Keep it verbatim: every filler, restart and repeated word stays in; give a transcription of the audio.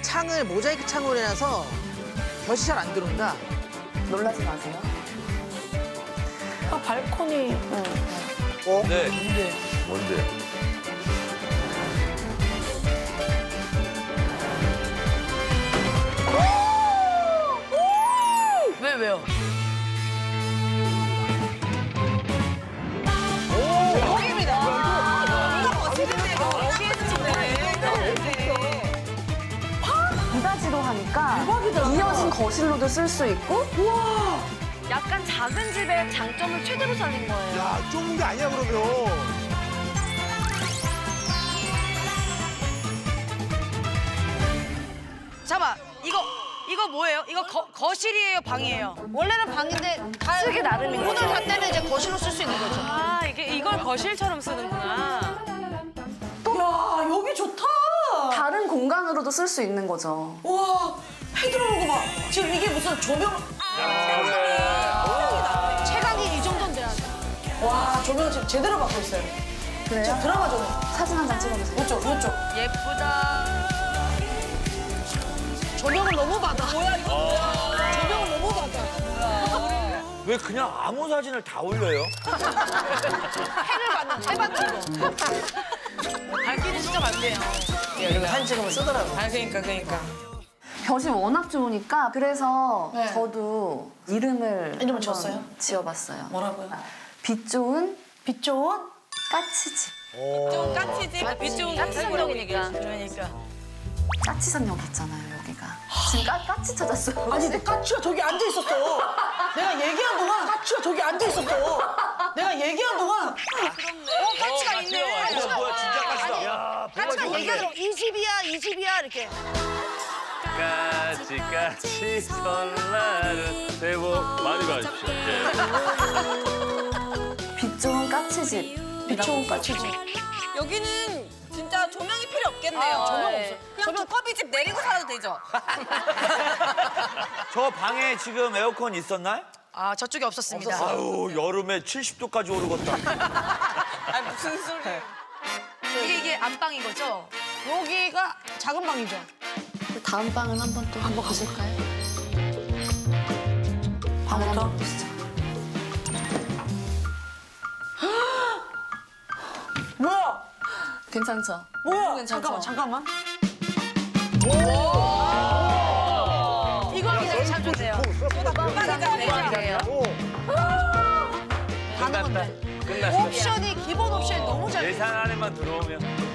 창을 모자이크 창으로 해놔서 볕이 잘 안 들어온다. 놀라지 마세요. 아, 발코니. 응. 어? 네. 뭔데? 뭔데? 왜, 왜요? 여기입니다. 이거 멋지는데, 이거. 여기에서 찍네. 이다지로 하니까 이어진 거실로도 쓸 수 있고. 우와. 약간 작은 집의 장점을 최대로 살린 거예요. 야, 좁은 게 아니야, 그러면. 잠깐만, 이거 이거 뭐예요? 이거 거, 거실이에요, 방이에요? 원래는 방인데 다 쓰기 나름인 문을 거죠. 닫대는 이제 거실로 쓸 수 있는 거죠. 아, 이게 이걸 거실처럼 쓰는구나. 야, 여기 좋다. 다른 공간으로도 쓸 수 있는 거죠. 와, 해 들어오는 거 봐. 지금 이게 무슨 조명. 체감이 이 정도는 돼야 돼. 와, 조명 지금 제대로 받고 있어요. 그래요? 지금 드라마 조명. 사진 한 장 찍어주세요. 이쪽, 이쪽. 예쁘다. 조명을 너무 받아. 뭐야 이거? 뭐야? 조명을 너무 받아. 왜 그냥 아무 사진을 다 올려요? 해를 받는, 해 받는 거. 밝기는 진짜 많네요. 여기 사진 찍으면 쓰더라고. 아, 그러니까, 그러니까. 볕이 워낙 좋으니까 그래서 네. 저도 이름을 이름을 한번 지었어요? 지어봤어요. 뭐라고요? 빛 좋은 빛 좋은? 까치집. 좀 까치지? 빛 좋은 까치산역이니까. 그러니까. 까치산역 있잖아요, 여기가. 지금 까, 까치 찾았어요. 아니, 내 까치가 저기 앉아 있었어. 내가 얘기한 동안 까치가 저기 앉아 있었어. 내가 얘기한 동안. 어, 까치가 있네. 어, 뭐야, 진짜 까치다. 야, 까치가 얘기하더라고. 이 집이야, 이 집이야, 이렇게. 까치 까치 설날은 새해 복 많이 받으십시오. 빛 좋은 까치집. 빛 좋은 까치집. 여기는 진짜 조명이 필요 없겠네요. 아, 조명 네. 그냥 두꺼비집 내리고 살아도 되죠? 저 방에 지금 에어컨 있었나요? 아, 저쪽에 없었습니다. 아유, 여름에 칠십 도까지 오르겠다. 아, 무슨 소리예요? 이게, 이게 안방인 거죠? 여기가 작은 방이죠? 다음 방은 한번 또 한번 가실까요? 방을 한번 보시죠. 뭐야? 괜찮죠? 뭐야? 괜찮죠? 잠깐만, 잠깐만. 이거 하기 참 좋네요. 대박이에요. 끝났다. 끝났어. 옵션이, 기본 옵션이 너무 잘 돼. 예산 안에만 들어오면.